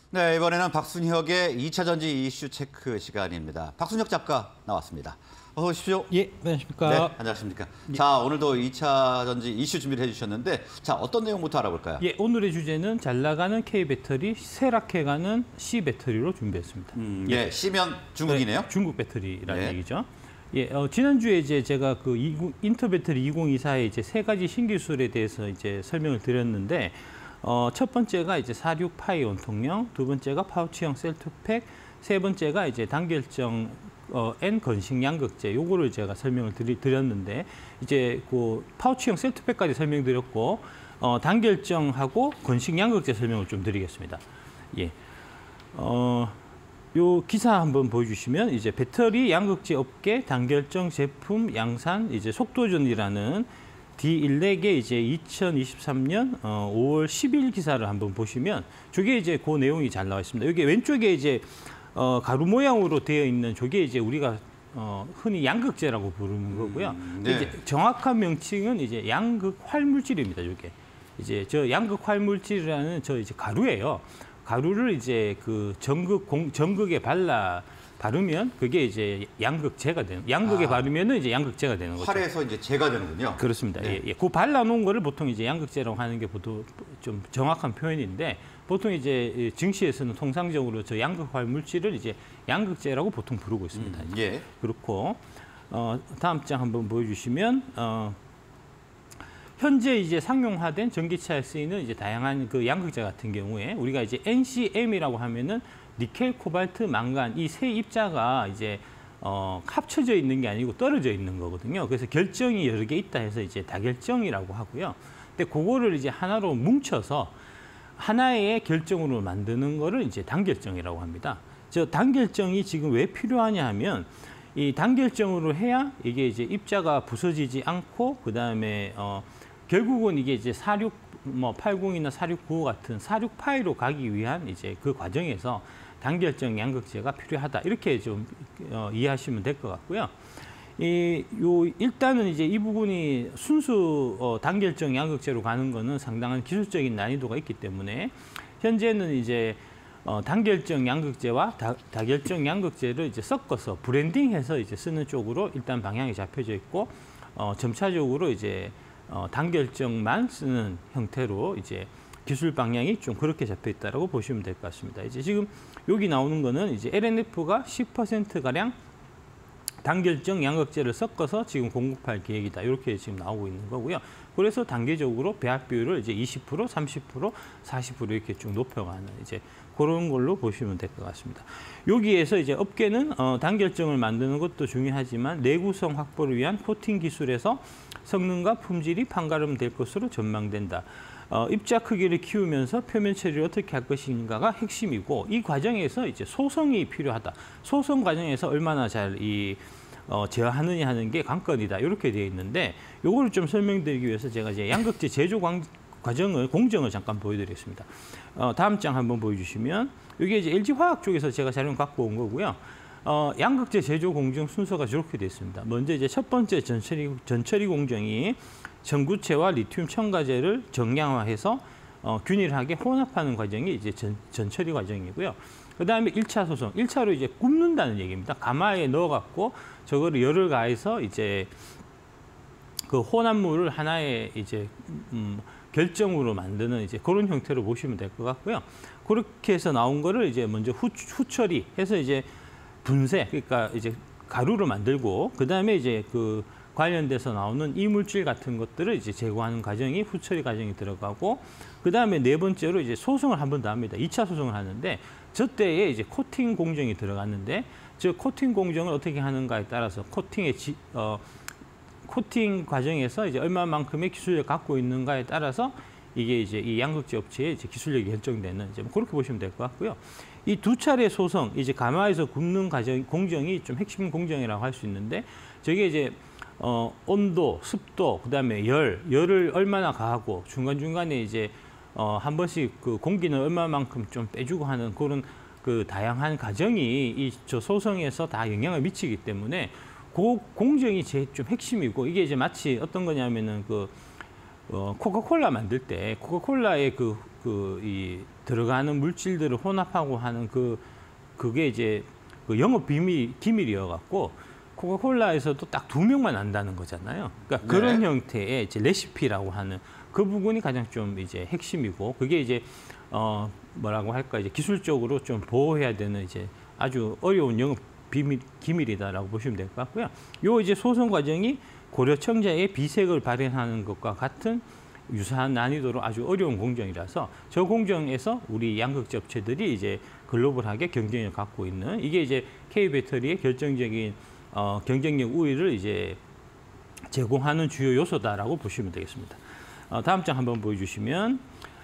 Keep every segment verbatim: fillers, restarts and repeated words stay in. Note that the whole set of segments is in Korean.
네, 이번에는 박순혁의 이 차 전지 이슈 체크 시간입니다. 박순혁 작가 나왔습니다. 어서 오십시오. 예, 안녕하십니까. 네, 안녕하십니까. 예. 자, 오늘도 이 차 전지 이슈 준비를 해주셨는데, 자, 어떤 내용부터 알아볼까요? 예, 오늘의 주제는 잘 나가는 K 배터리, 쇠락해가는 C 배터리로 준비했습니다. 음, 예, C면 중국이네요. 네, 중국 배터리라는 네. 얘기죠. 예, 어, 지난주에 이제 제가 그 인터 배터리 이천이십사의 이제 세 가지 신기술에 대해서 이제 설명을 드렸는데, 어, 첫 번째가 이제 사십육 파이 원통형, 두 번째가 파우치형 셀투팩, 세 번째가 이제 단결정 어, N 건식 양극재, 요거를 제가 설명을 드리, 드렸는데, 이제 그 파우치형 셀투팩까지 설명드렸고, 어, 단결정하고 건식 양극재 설명을 좀 드리겠습니다. 예. 어, 요 기사 한번 보여주시면, 이제 배터리 양극재 업계 단결정 제품 양산, 이제 속도전이라는 디일렉의 이제 이천이십삼 년 어, 오월 십일 기사를 한번 보시면, 저게 이제 그 내용이 잘 나와 있습니다. 여기 왼쪽에 이제 어, 가루 모양으로 되어 있는 저게 이제 우리가 어, 흔히 양극재라고 부르는 거고요. 음, 네. 이제 정확한 명칭은 이제 양극 활물질입니다. 저게 이제 저 양극 활물질이라는 저 이제 가루예요. 가루를 이제 그 전극 공, 전극에 발라 바르면 그게 이제 양극재가 되는. 양극에 아, 바르면은 이제 양극재가 되는 거죠. 활에서 이제 재가 되는군요. 그렇습니다. 네. 예, 예. 그 발라놓은 거를 보통 이제 양극재라고 하는 게 보통 좀 정확한 표현인데, 보통 이제 증시에서는 통상적으로 저 양극화 물질을 이제 양극재라고 보통 부르고 있습니다. 음, 예. 그렇고 어, 다음 장 한번 보여주시면 어, 현재 이제 상용화된 전기차에 쓰이는 이제 다양한 그 양극재 같은 경우에 우리가 이제 엔씨엠이라고 하면은 니켈, 코발트, 망간 이 세 입자가 이제 어, 합쳐져 있는 게 아니고 떨어져 있는 거거든요. 그래서 결정이 여러 개 있다 해서 이제 다결정이라고 하고요. 근데 그거를 이제 하나로 뭉쳐서 하나의 결정으로 만드는 거를 이제 단결정이라고 합니다. 저 단결정이 지금 왜 필요하냐 하면, 이 단결정으로 해야 이게 이제 입자가 부서지지 않고, 그 다음에 어, 결국은 이게 이제 사십육, 뭐 팔십이나 사십구 같은 사십육 파이로 가기 위한 이제 그 과정에서 단결정 양극재가 필요하다. 이렇게 좀 어, 이해하시면 될 것 같고요. 이, 요, 일단은 이제 이 부분이 순수 어, 단결정 양극재로 가는 거는 상당한 기술적인 난이도가 있기 때문에, 현재는 이제 어, 단결정 양극재와 다, 다결정 양극재를 이제 섞어서 브랜딩해서 이제 쓰는 쪽으로 일단 방향이 잡혀져 있고, 어, 점차적으로 이제 어, 단결정만 쓰는 형태로 이제 기술 방향이 좀 그렇게 잡혀 있다라고 보시면 될 것 같습니다. 이제 지금 여기 나오는 거는 이제 엘엔에프가 십 퍼센트 가량 단결정 양극재를 섞어서 지금 공급할 계획이다. 이렇게 지금 나오고 있는 거고요. 그래서 단계적으로 배합 비율을 이제 이십 퍼센트, 삼십 퍼센트, 사십 퍼센트 이렇게 쭉 높여가는 이제 그런 걸로 보시면 될 것 같습니다. 여기에서 이제 업계는 어, 단결정을 만드는 것도 중요하지만 내구성 확보를 위한 코팅 기술에서 성능과 품질이 판가름될 것으로 전망된다. 어, 입자 크기를 키우면서 표면 처리를 어떻게 할 것인가가 핵심이고, 이 과정에서 이제 소성이 필요하다. 소성 과정에서 얼마나 잘 이 어, 제어하느냐 하는 게 관건이다. 이렇게 되어 있는데, 요거를 좀 설명드리기 위해서 제가 이제 양극재 제조 관, 과정을 공정을 잠깐 보여드리겠습니다. 어, 다음 장 한번 보여주시면, 이게 이제 엘지화학 쪽에서 제가 자료를 갖고 온 거고요. 어, 양극재 제조 공정 순서가 저렇게 되어 있습니다. 먼저 이제 첫 번째 전처리, 전처리 공정이 전구체와 리튬 첨가제를 정량화해서 어, 균일하게 혼합하는 과정이 이제 전, 전처리 과정이고요. 그 다음에 일 차 소성, 일 차로 이제 굽는다는 얘기입니다. 가마에 넣어갖고 저거를 열을 가해서 이제 그 혼합물을 하나의 이제 음, 결정으로 만드는 이제 그런 형태로 보시면 될 것 같고요. 그렇게 해서 나온 거를 이제 먼저 후, 후처리해서 이제 분쇄, 그러니까 이제 가루를 만들고, 그 다음에 이제 그 관련돼서 나오는 이물질 같은 것들을 이제 제거하는 과정이 후처리 과정이 들어가고, 그 다음에 네 번째로 이제 소성을 한 번 더 합니다. 이 차 소성을 하는데, 저 때에 이제 코팅 공정이 들어갔는데, 저 코팅 공정을 어떻게 하는가에 따라서 코팅의 지, 어, 코팅 과정에서 이제 얼마만큼의 기술력을 갖고 있는가에 따라서 이게 이제 이 양극재 업체의 이제 기술력이 결정되는, 이제 뭐 그렇게 보시면 될 것 같고요. 이 두 차례 소성, 이제 가마에서 굽는 과정, 공정이 좀 핵심 공정이라고 할 수 있는데, 저게 이제 어, 온도, 습도, 그다음에 열, 열을 얼마나 가하고 중간중간에 이제 어, 한 번씩 그 공기는 얼마만큼 좀 빼주고 하는 그런 그 다양한 과정이 이 저 소성에서 다 영향을 미치기 때문에 그 공정이 제일 좀 핵심이고, 이게 이제 마치 어떤 거냐면은 그 어, 코카콜라 만들 때 코카콜라의 그 그 이 들어가는 물질들을 혼합하고 하는 그 그게 이제 그 영업 비밀 기밀이어 갖고 코카콜라에서도 딱 두 명만 안다는 거잖아요. 그러니까 네. 그런 형태의 이제 레시피라고 하는 그 부분이 가장 좀 이제 핵심이고 그게 이제 어 뭐라고 할까 이제 기술적으로 좀 보호해야 되는 이제 아주 어려운 영업 비밀 기밀이다라고 보시면 될 것 같고요. 요 이제 소송 과정이 고려청자의 비색을 발행하는 것과 같은 유사한 난이도로 아주 어려운 공정이라서 저 공정에서 우리 양극재 업체들이 이제 글로벌하게 경쟁력을 갖고 있는 이게 이제 K배터리의 결정적인 어, 경쟁력 우위를 이제 제공하는 주요 요소다라고 보시면 되겠습니다. 어, 다음 장 한번 보여주시면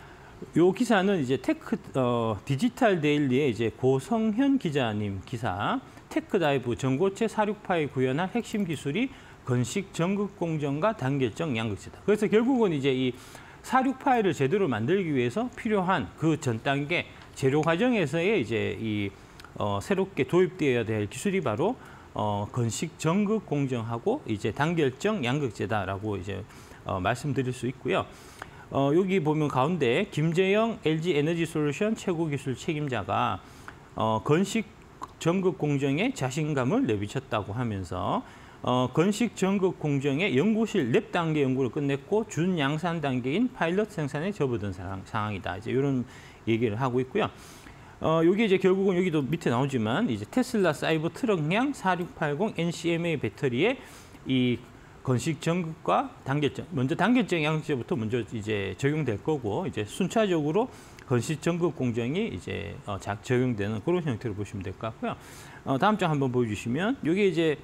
요 기사는 이제 테크 어, 디지털 데일리의 이제 고성현 기자님 기사 테크다이브 전고체 사륙파에 구현한 핵심 기술이 건식 전극 공정과 단결적 양극재다. 그래서 결국은 이제 이 사륙 파일을 제대로 만들기 위해서 필요한 그 전 단계 재료 과정에서의 이제 이 어, 새롭게 도입되어야 될 기술이 바로 어, 건식 전극 공정하고 이제 단결적 양극재다라고 이제 어, 말씀드릴 수 있고요. 어, 여기 보면 가운데 김재영 엘지 에너지 솔루션 최고 기술 책임자가 어, 건식 전극 공정에 자신감을 내비쳤다고 하면서 어, 건식 전극 공정의 연구실 랩 단계 연구를 끝냈고 준 양산 단계인 파일럿 생산에 접어든 상황, 상황이다. 이제 이런 얘기를 하고 있고요. 어, 여기 이제 결국은 여기도 밑에 나오지만 이제 테슬라 사이버 트럭량 사육팔공 엔씨엠에이 배터리에 이 건식 전극과 단결적, 먼저 단결적 양극재부터 먼저 이제 적용될 거고 이제 순차적으로 건식 전극 공정이 이제 어, 작 적용되는 그런 형태로 보시면 될 것 같고요. 어, 다음 장 한번 보여주시면 이게 이제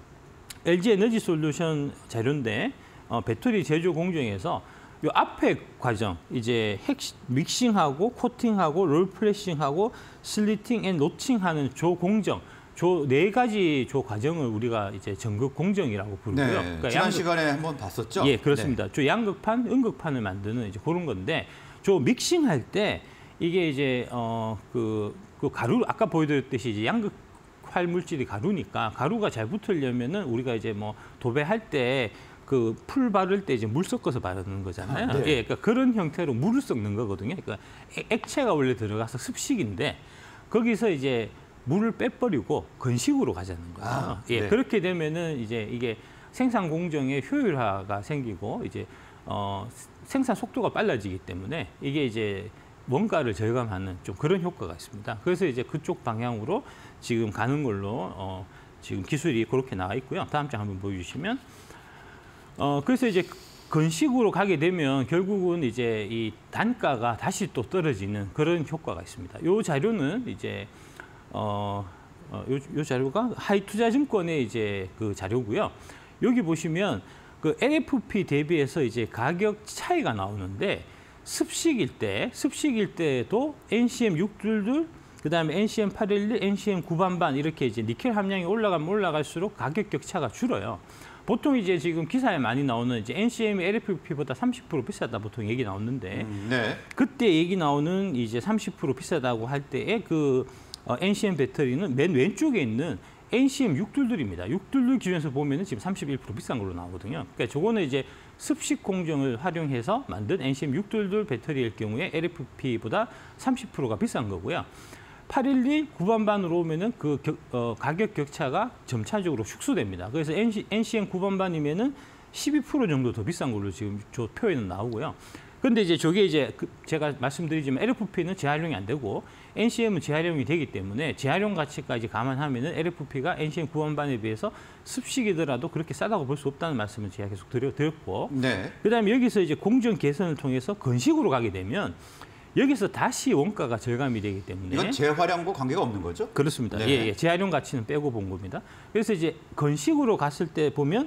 엘지 에너지 솔루션 자료인데 어, 배터리 제조 공정에서 요 앞에 과정 이제 핵 믹싱하고 코팅하고 롤 플래싱하고 슬리팅 앤 노칭하는 조 공정 조 네 가지 조 과정을 우리가 이제 전극 공정이라고 부르고요. 네, 그러니까 지난 양극, 시간에 한번 봤었죠. 예, 그렇습니다. 네. 조 양극판, 음극판을 만드는 이제 그런 건데 조 믹싱할 때 이게 이제 어그 그 가루 아까 보여드렸듯이 이제 양극 활 물질이 가루니까 가루가 잘 붙으려면은 우리가 이제 뭐 도배할 때 그 풀 바를 때 이제 물 섞어서 바르는 거잖아요. 아, 네. 예, 그러니까 그런 형태로 물을 섞는 거거든요. 그러니까 액체가 원래 들어가서 습식인데 거기서 이제 물을 빼버리고 건식으로 가자는 거예요. 아, 예, 네. 그렇게 되면은 이제 이게 생산 공정의 효율화가 생기고 이제 어, 생산 속도가 빨라지기 때문에 이게 이제 원가를 절감하는 좀 그런 효과가 있습니다. 그래서 이제 그쪽 방향으로 지금 가는 걸로 어, 지금 기술이 그렇게 나와 있고요. 다음 장 한번 보여주시면 어, 그래서 이제 건식으로 가게 되면 결국은 이제 이 단가가 다시 또 떨어지는 그런 효과가 있습니다. 이 자료는 이제 어, 어, 요, 요 자료가 하이투자증권의 이제 그 자료고요. 여기 보시면 그 엘에프피 대비해서 이제 가격 차이가 나오는데 습식일 때, 습식일 때도 엔씨엠 육이이이, 그다음에 엔씨엠 팔일일, 엔씨엠 구반반 이렇게 이제 니켈 함량이 올라가면 올라갈수록 가격 격차가 줄어요. 보통 이제 지금 기사에 많이 나오는 이제 엔씨엠이 엘에프피보다 삼십 퍼센트 비싸다 보통 얘기 나오는데 음, 네. 그때 얘기 나오는 이제 삼십 퍼센트 비싸다고 할 때의 그 어, 엔씨엠 배터리는 맨 왼쪽에 있는 엔씨엠 육이이이입니다. 육이이이 기준에서 보면은 지금 삼십일 퍼센트 비싼 걸로 나오거든요. 그러니까 저거는 이제 습식 공정을 활용해서 만든 엔씨엠 육이이이 배터리일 경우에 엘에프피보다 삼십 퍼센트가 비싼 거고요. 팔일일 구반반으로 오면은 그 격, 어, 가격 격차가 점차적으로 축소됩니다. 그래서 엔씨엠 구반반이면은 십이 퍼센트 정도 더 비싼 걸로 지금 저 표에는 나오고요. 근데 이제 저게 이제 그 제가 말씀드리지만 엘에프피는 재활용이 안 되고 엔씨엠은 재활용이 되기 때문에 재활용 가치까지 감안하면은 엘에프피가 엔씨엠 구반반에 비해서 습식이더라도 그렇게 싸다고 볼 수 없다는 말씀을 제가 계속 드려, 드렸고 네. 그다음에 여기서 이제 공정 개선을 통해서 건식으로 가게 되면 여기서 다시 원가가 절감이 되기 때문에 이건 재활용과 관계가 없는 거죠? 그렇습니다. 네. 예, 예, 재활용 가치는 빼고 본 겁니다. 그래서 이제 건식으로 갔을 때 보면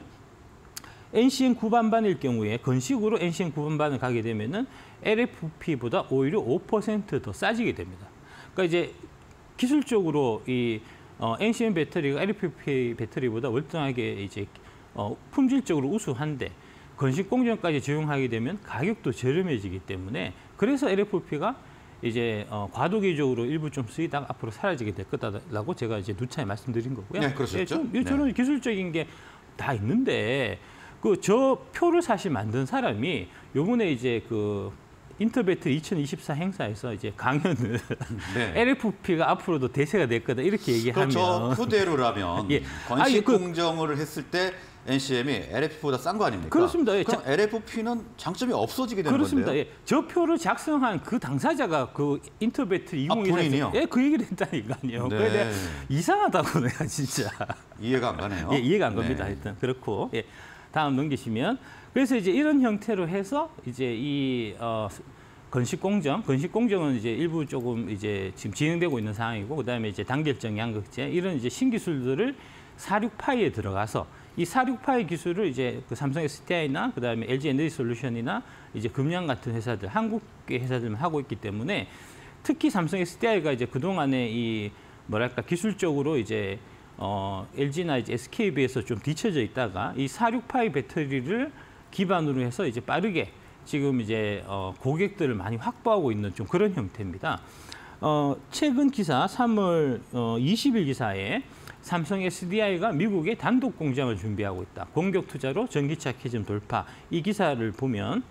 엔씨엠 구반반일 경우에 건식으로 엔씨엠 구반반을 가게 되면은 엘에프피보다 오히려 오 퍼센트 더 싸지게 됩니다. 그러니까 이제 기술적으로 이 어, 엔씨엠 배터리가 엘에프피 배터리보다 월등하게 이제 어, 품질적으로 우수한데 건식 공정까지 적용하게 되면 가격도 저렴해지기 때문에 그래서 엘에프피가 이제 어, 과도기적으로 일부 좀 쓰이다가 앞으로 사라지게 될 거다라고 제가 이제 누차에 말씀드린 거고요. 네, 그러셨죠. 예, 좀, 예, 저는 네. 기술적인 게 다 있는데 그 저 표를 사실 만든 사람이 요번에 이제 그 인터배터리 이천이십사 행사에서 이제 강연을 네. 엘에프피가 앞으로도 대세가 될 거다 이렇게 얘기하면 그렇죠. 그대로라면 예. 건식 아니, 그- 공정을 했을 때 엔씨엠이 엘에프피보다 싼 거 아닙니까? 그렇습니다. 예, 그럼 엘에프피는 장점이 없어지게 되는 그렇습니다. 건데요. 예. 저 표를 작성한 그 당사자가 그 인터배터리 아, 이공이사 본인이요? 예, 그 얘기를 했다니까요. 네. 그래 내가 이상하다고 내가 진짜 이해가 안 가네요. 예, 이해가 안 갑니다. 네. 하여튼 그렇고 예. 다음 넘기시면 그래서 이제 이런 형태로 해서 이제 이 어, 건식 공정, 건식 공정은 이제 일부 조금 이제 지금 진행되고 있는 상황이고 그다음에 이제 단결정 양극재 이런 이제 신기술들을 사십육파이에 들어가서 이 사십육파이 기술을 이제 그 삼성 에스디아이나 그다음에 엘지 에너지솔루션이나 이제 금양 같은 회사들, 한국의 회사들만 하고 있기 때문에 특히 삼성 에스디아이가 이제 그동안에 이 뭐랄까 기술적으로 이제 어, 엘지나 이제 에스케이에 비해서 좀 뒤처져 있다가 이 사십육파이 배터리를 기반으로 해서 이제 빠르게 지금 이제 어, 고객들을 많이 확보하고 있는 좀 그런 형태입니다. 어, 최근 기사 삼월 어, 이십일 기사에 삼성 에스디아이가 미국에 단독 공장을 준비하고 있다. 공격 투자로 전기차 캐즘 돌파. 이 기사를 보면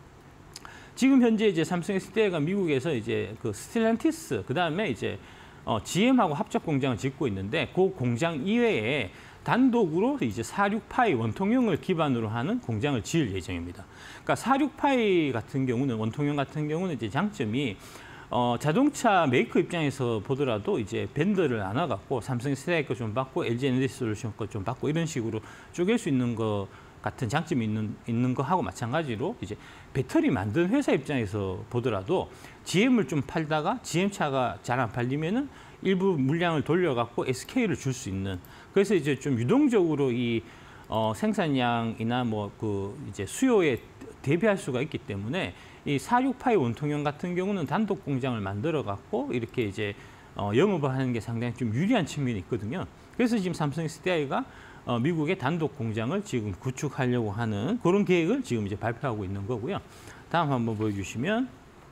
지금 현재 이제 삼성 에스디아이가 미국에서 이제 그 스텔란티스 그다음에 이제 어, 지엠하고 합작 공장을 짓고 있는데 그 공장 이외에 단독으로 이제 사십육파이 원통형을 기반으로 하는 공장을 지을 예정입니다. 그러니까 사십육파이 같은 경우는 원통형 같은 경우는 이제 장점이 어, 자동차 메이커 입장에서 보더라도 이제 밴더를 나눠갖고 삼성 에스디아이 거 좀 받고 엘지 에너지솔루션 거 좀 받고 이런 식으로 쪼갤 수 있는 거 같은 장점이 있는 있는 거 하고 마찬가지로 이제 배터리 만드는 회사 입장에서 보더라도 지엠을 좀 팔다가 지엠 차가 잘 안 팔리면은 일부 물량을 돌려갖고 에스케이를 줄 수 있는 그래서 이제 좀 유동적으로 이 어, 생산량이나 뭐 그 이제 수요에 대비할 수가 있기 때문에 이 사십육파이 원통형 같은 경우는 단독 공장을 만들어 갖고 이렇게 이제 어, 영업을 하는 게 상당히 좀 유리한 측면이 있거든요. 그래서 지금 삼성 에스디아이가 어, 미국의 단독 공장을 지금 구축하려고 하는 그런 계획을 지금 이제 발표하고 있는 거고요. 다음 한번 보여주시면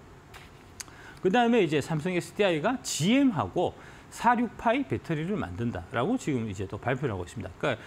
그 다음에 이제 삼성 에스디아이가 지엠하고 사십육파이 배터리를 만든다라고 지금 이제 또 발표를 하고 있습니다. 그러니까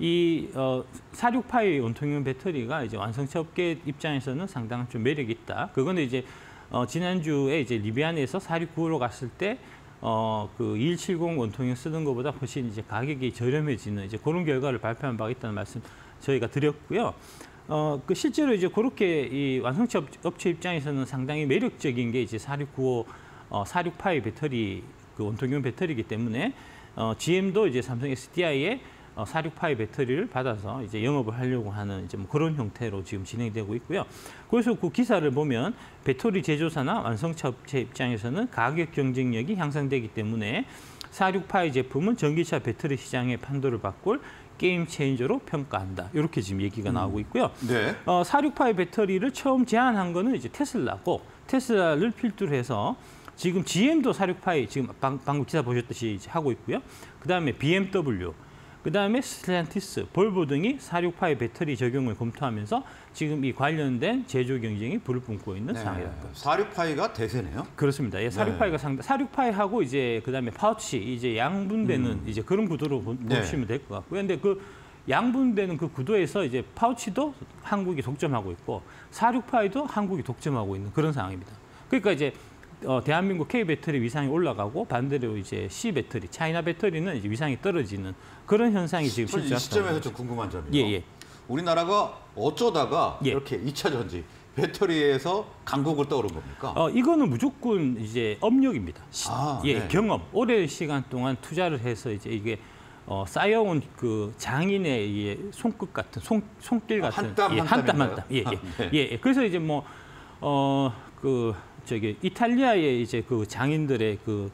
이 어, 사십육파이 원통형 배터리가 이제 완성차 업계 입장에서는 상당한 좀 매력이 있다. 그거는 이제 어, 지난주에 이제 리비안에서 사십구로 갔을 때 어, 그 이일칠공 원통형 쓰는 것보다 훨씬 이제 가격이 저렴해지는 이제 그런 결과를 발표한 바가 있다는 말씀 저희가 드렸고요. 어, 그 실제로 이제 그렇게 이 완성차 업체 입장에서는 상당히 매력적인 게 이제 사육구오 어, 사십육파이 배터리 그 원통형 배터리이기 때문에 어, 지엠도 이제 삼성 에스디아이의 어, 사십육파이 배터리를 받아서 이제 영업을 하려고 하는 이제 뭐 그런 형태로 지금 진행되고 있고요. 그래서 그 기사를 보면 배터리 제조사나 완성차 업체 입장에서는 가격 경쟁력이 향상되기 때문에 사십육파이 제품은 전기차 배터리 시장의 판도를 바꿀 게임 체인저로 평가한다. 이렇게 지금 얘기가 음. 나오고 있고요. 네. 어, 사십육파이 배터리를 처음 제안한 거는 이제 테슬라고 테슬라를 필두로 해서 지금 지엠도 사십육파이 지금 방, 방금 기사 보셨듯이 이제 하고 있고요. 그다음에 비엠더블유, 그다음에 스텔란티스, 볼보 등이 사십육파이 배터리 적용을 검토하면서 지금 이 관련된 제조 경쟁이 불을 뿜고 있는 네. 상황이랍니다. 사십육파이가 대세네요. 그렇습니다. 예, 사십육파이가 네. 상당 사십육파이하고 이제 그다음에 파우치 이제 양분되는 음. 이제 그런 구도로 보, 네. 보시면 될 것 같고요. 근데 그 양분되는 그 구도에서 이제 파우치도 한국이 독점하고 있고 사십육파이도 한국이 독점하고 있는 그런 상황입니다. 그러니까 이제 어, 대한민국 K 배터리 위상이 올라가고 반대로 이제 C 배터리, 차이나 배터리는 이제 위상이 떨어지는 그런 현상이 지금 이 실제 시점에서 좀 궁금한 점이요. 예, 예. 우리나라가 어쩌다가 예. 이렇게 이차 전지 배터리에서 강국을 떠오른 겁니까? 어, 이거는 무조건 이제 업력입니다. 시, 아, 예, 네. 경험. 오랜 시간 동안 투자를 해서 이제 이게 어, 쌓여온 그 장인의 이 손끝 같은 손 손길 아, 같은 한 땀, 예, 한 한 땀 한 땀인가요? 땀. 예, 예. 아, 네. 예, 예. 그래서 이제 뭐 어, 그 저기 이탈리아의 이제 그 장인들의 그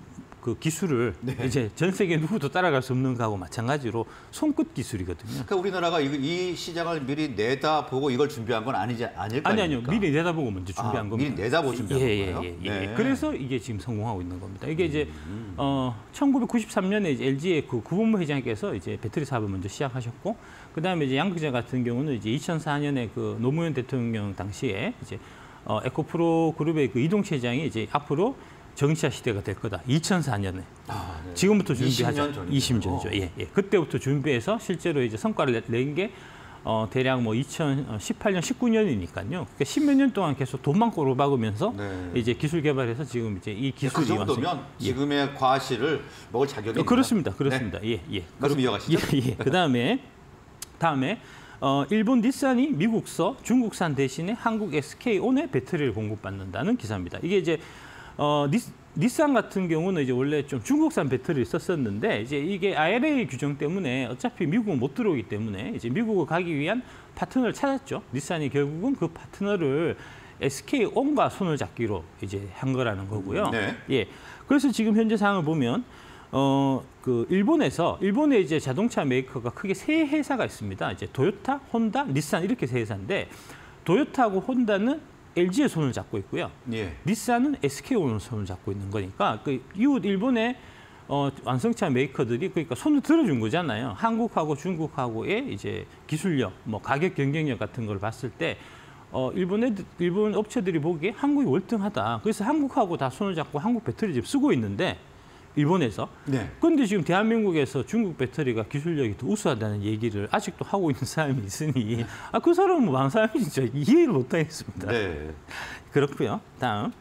그 기술을 네. 이제 전 세계 누구도 따라갈 수 없는 거하고 마찬가지로 손끝 기술이거든요. 그러니까 우리나라가 이, 이 시장을 미리 내다보고 이걸 준비한 건 아니지 않을 거 아니 아닙니까? 아니요 미리 내다보고 먼저 준비한 아, 겁니다. 미리 내다보고 준비한 예, 건가요? 예, 예, 예. 네. 그래서 이게 지금 성공하고 있는 겁니다. 이게 이제 음. 어, 천구백구십삼 년에 이제 엘지의 그 구본무 회장께서 이제 배터리 사업을 먼저 시작하셨고, 그 다음에 이제 양극재 같은 경우는 이제 이천사 년에 그 노무현 대통령 당시에 이제 어, 에코프로 그룹의 그 이동체장이 이제 앞으로 전기차 시대가 될 거다. 이천사 년에. 아, 네. 지금부터 준비하자. 이십 년 전이네요. 이십 년 전이죠. 예, 예. 그때부터 준비해서 실제로 이제 성과를 낸 게 어, 대략 뭐 이천십팔 년, 십구 년이니까요. 그러니까 십몇 년 동안 계속 돈만 꼬로박으면서 네. 이제 기술 개발해서 지금 이제 이 그 기술이 정도면 완성. 지금의 과실을 먹을 자격이 어, 있다. 그렇습니다, 그렇습니다. 예, 예. 말씀 이어가시죠. 예, 예. 그 다음에 다음에 어, 일본 닛산이 미국서 중국산 대신에 한국 에스케이온에 배터리를 공급받는다는 기사입니다. 이게 이제 어, 닛, 닛산 같은 경우는 이제 원래 좀 중국산 배터리를 썼었는데 이제 이게 아이알에이 규정 때문에 어차피 미국은 못 들어오기 때문에 이제 미국을 가기 위한 파트너를 찾았죠. 닛산이 결국은 그 파트너를 에스케이온과 손을 잡기로 이제 한 거라는 거고요. 네. 예. 그래서 지금 현재 상황을 보면 어, 그 일본에서 일본에 이제 자동차 메이커가 크게 세 회사가 있습니다. 이제 도요타, 혼다, 닛산 이렇게 세 회사인데 도요타하고 혼다는 엘지의 손을 잡고 있고요. 예. 닛산은 에스케이온의 손을 잡고 있는 거니까 그 이웃 일본의 어, 완성차 메이커들이 그러니까 손을 들어준 거잖아요. 한국하고 중국하고의 이제 기술력, 뭐 가격 경쟁력 같은 걸 봤을 때 어, 일본 애들, 일본 업체들이 보기에 한국이 월등하다. 그래서 한국하고 다 손을 잡고 한국 배터리 지금 쓰고 있는데 일본에서. 네. 그런데 지금 대한민국에서 중국 배터리가 기술력이 더 우수하다는 얘기를 아직도 하고 있는 사람이 있으니 아, 그 사람은 뭐 망 사람이 진짜 이해를 못 하겠습니다. 네. 그렇고요. 다음.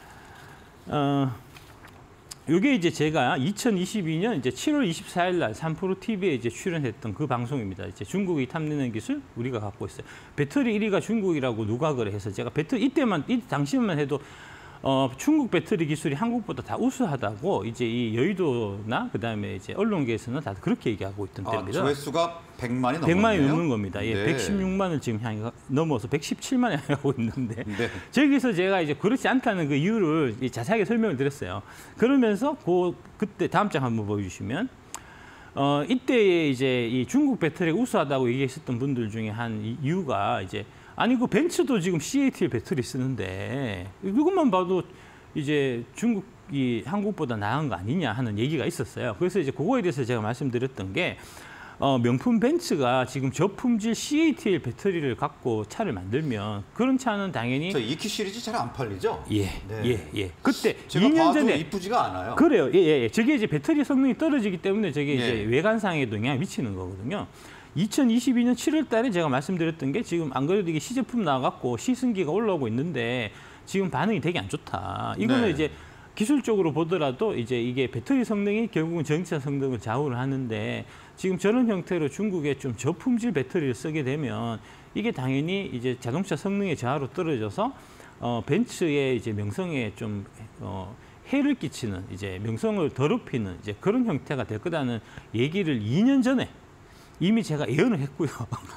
어, 요게 이제 제가 이천이십이 년 이제 칠월 이십사일 날 삼프로 티비에 이제 출연했던 그 방송입니다. 이제 중국이 탐내는 기술 우리가 갖고 있어요. 배터리 일 위가 중국이라고 누각을 해서 제가 배터리 이때만 이 당시만 해도 어, 중국 배터리 기술이 한국보다 다 우수하다고 이제 이 여의도나 그다음에 이제 언론계에서는 다 그렇게 얘기하고 있던 아, 때입니다. 조회수가 백만이 넘었네요. 백만이 넘는 겁니다. 예, 네. 백십육만을 지금 향해 넘어서 백십칠만에 하고 있는데 네. 저기서 제가 이제 그렇지 않다는 그 이유를 자세하게 설명을 드렸어요. 그러면서 그 그때 다음 장 한번 보여주시면 어, 이때 이제 이 중국 배터리가 우수하다고 얘기했었던 분들 중에 한 이유가 이제 아니 그 벤츠도 지금 씨에이티엘 배터리 쓰는데 이것만 봐도 이제 중국이 한국보다 나은 거 아니냐 하는 얘기가 있었어요. 그래서 이제 그거에 대해서 제가 말씀드렸던 게 어, 명품 벤츠가 지금 저품질 씨에이티엘 배터리를 갖고 차를 만들면 그런 차는 당연히 저 이큐 시리즈 잘 안 팔리죠? 예, 네. 예, 예. 그때 제가 이 년 봐도 전에 이쁘지가 않아요. 그래요. 예, 예, 예. 저게 이제 배터리 성능이 떨어지기 때문에 저게 예. 이제 외관상에도 영향을 미치는 거거든요. 이천이십이 년 칠월 달에 제가 말씀드렸던 게 지금 안 그래도 이게 시제품 나와갖고 시승기가 올라오고 있는데 지금 반응이 되게 안 좋다. 이거는 네. 이제 기술적으로 보더라도 이제 이게 배터리 성능이 결국은 전기차 성능을 좌우를 하는데 지금 저런 형태로 중국에 좀 저품질 배터리를 쓰게 되면 이게 당연히 이제 자동차 성능의 저하로 떨어져서 어, 벤츠의 이제 명성에 좀 어, 해를 끼치는 이제 명성을 더럽히는 이제 그런 형태가 될 거다는 얘기를 이 년 전에 이미 제가 예언을 했고요.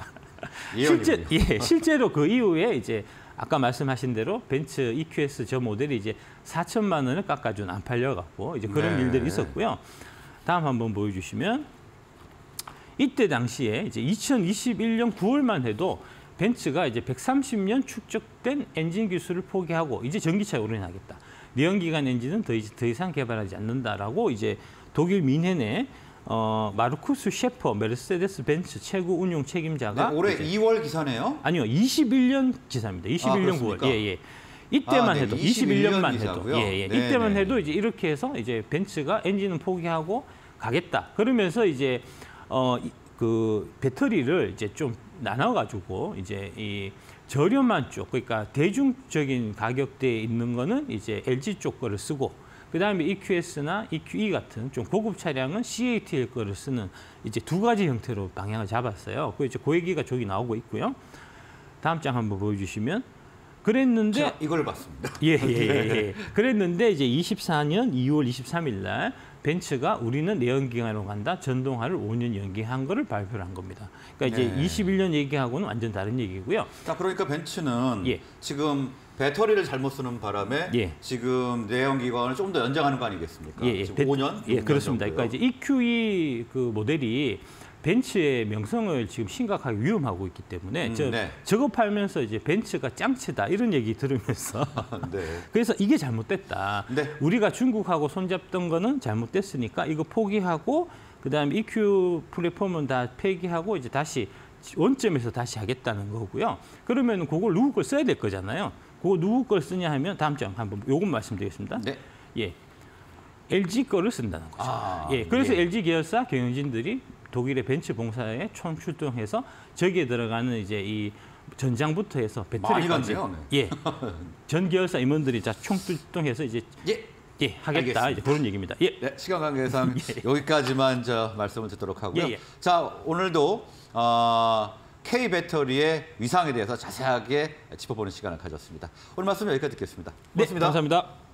실제 예, 실제로 그 이후에 이제 아까 말씀하신 대로 벤츠 이큐에스 저 모델이 이제 사천만 원을 깎아준 안 팔려갖고 이제 그런 네. 일들이 있었고요. 다음 한번 보여주시면 이때 당시에 이제 이천이십일 년 구월만 해도 벤츠가 이제 백삼십 년 축적된 엔진 기술을 포기하고 이제 전기차에 올인하겠다. 내연기관 엔진은 더, 더 이상 개발하지 않는다라고 이제 독일 민헨의 어, 마르쿠스 셰퍼 메르세데스 벤츠 최고 운용 책임자가 네, 올해 이제, 이월 기사네요. 아니요 이십일 년 기사입니다. 이십일 년 아, 구월. 그렇습니까? 예, 예. 이때만 아, 네, 해도 이십일 년 이십일 년만 기사고요. 해도 예, 예. 네, 이때만 네. 해도 이제 이렇게 해서 이제 벤츠가 엔진은 포기하고 가겠다. 그러면서 이제 어, 이, 그 배터리를 이제 좀 나눠 가지고 이제 이 저렴한 쪽 그러니까 대중적인 가격대에 있는 거는 이제 엘지 쪽 거를 쓰고 그다음에 이큐에스나 이큐이 같은 좀 고급 차량은 씨에이티엘 거를 쓰는 이제 두 가지 형태로 방향을 잡았어요. 그 이제 그 얘기가 저기 나오고 있고요. 다음 장 한번 보여주시면 그랬는데 제가 이걸 봤습니다. 예, 예, 예, 예. 그랬는데 이제 이십사 년 이월 이십삼일 날 벤츠가 우리는 내연기관으로 간다. 전동화를 오 년 연기한 거를 발표를 한 겁니다. 그러니까 이제 네. 이십일 년 얘기하고는 완전 다른 얘기고요. 자, 그러니까 벤츠는 예. 지금 배터리를 잘못 쓰는 바람에 예. 지금 내연기관을 좀 더 연장하는 거 아니겠습니까? 예, 예. 지금 벤- 오 년? 예, 그렇습니다. 그러니까 이제 이큐이 그 모델이 벤츠의 명성을 지금 심각하게 위험하고 있기 때문에 음, 저, 네. 저거 팔면서 이제 벤츠가 짱치다 이런 얘기 들으면서 네. 그래서 이게 잘못됐다. 네. 우리가 중국하고 손잡던 거는 잘못됐으니까 이거 포기하고 그다음에 이큐 플랫폼은 다 폐기하고 이제 다시 원점에서 다시 하겠다는 거고요. 그러면 그걸 누구 걸 써야 될 거잖아요. 그거 누구 걸 쓰냐 하면 다음 장 한번 요건 말씀드리겠습니다. 네. 예. 엘지 거를 쓴다는 거죠. 아, 예. 그래서 예. 엘지 계열사 경영진들이 독일의 벤츠 봉사에 총 출동해서 저기에 들어가는 이제 이 전장부터 해서 많이 배터리까지 갔네요. 예, 전 계열사 임원들이 자 총 출동해서 이제 예. 예 하겠다 알겠습니다. 이제 그런 얘기입니다. 예. 네, 시간 관계상 여기까지만 저 말씀을 듣도록 하고요. 예, 예. 자, 오늘도 어, K 배터리의 위상에 대해서 자세하게 짚어보는 시간을 가졌습니다. 오늘 말씀 여기까지 듣겠습니다. 네, 고맙습니다. 감사합니다.